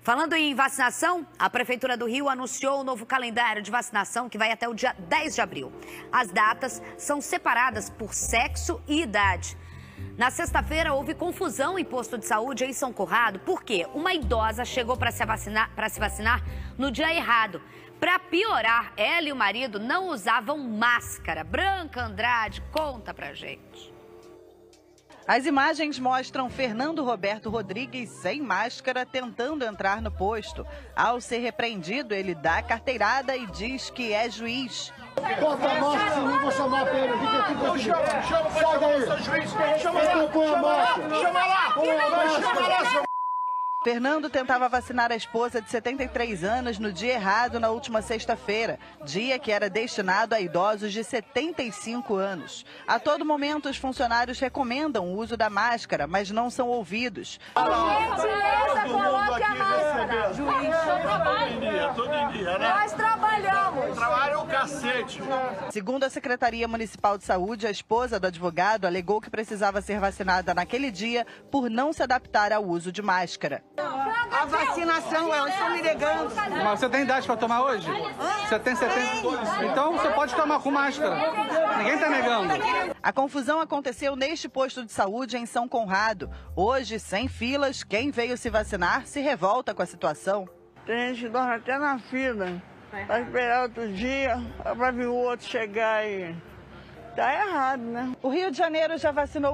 Falando em vacinação, a Prefeitura do Rio anunciou um novo calendário de vacinação que vai até o dia 10 de abril. As datas são separadas por sexo e idade. Na sexta-feira, houve confusão em posto de saúde em São Conrado, porque uma idosa chegou para se vacinar no dia errado. Para piorar, ela e o marido não usavam máscara. Branca Andrade conta pra gente. As imagens mostram Fernando Roberto Rodrigues sem máscara tentando entrar no posto. Ao ser repreendido, ele dá carteirada e diz que é juiz. Bota a máscara, senão vou chamar pra ele. Fica aqui pra Chama, sai daí. Chama lá. Põe a máscara. Chama lá. Põe a máscara. Fernando tentava vacinar a esposa de 73 anos no dia errado na última sexta-feira, dia que era destinado a idosos de 75 anos. A todo momento, os funcionários recomendam o uso da máscara, mas não são ouvidos. Gentileza, coloque a máscara. Todo dia, né? Nós trabalhamos. Trabalho é o cacete. Segundo a Secretaria Municipal de Saúde, a esposa do advogado alegou que precisava ser vacinada naquele dia por não se adaptar ao uso de máscara. A vacinação, elas estão me negando. Mas você tem idade para tomar hoje? Você tem 70? Então você pode tomar com máscara. Ninguém está negando. A confusão aconteceu neste posto de saúde em São Conrado. Hoje, sem filas, quem veio se vacinar se revolta com a situação. Tem gente que dorme até na fila. Vai esperar outro dia, vai vir o outro chegar e... Tá errado, né? O Rio de Janeiro já vacinou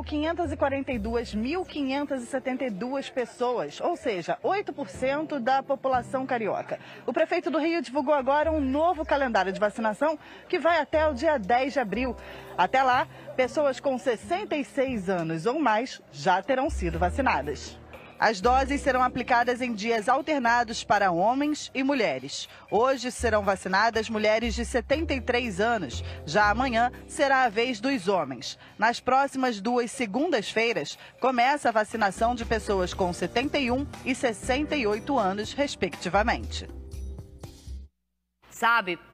542.572 pessoas, ou seja, 8% da população carioca. O prefeito do Rio divulgou agora um novo calendário de vacinação que vai até o dia 10 de abril. Até lá, pessoas com 66 anos ou mais já terão sido vacinadas. As doses serão aplicadas em dias alternados para homens e mulheres. Hoje serão vacinadas mulheres de 73 anos. Já amanhã será a vez dos homens. Nas próximas 2 segundas-feiras, começa a vacinação de pessoas com 71 e 68 anos, respectivamente. Sabe,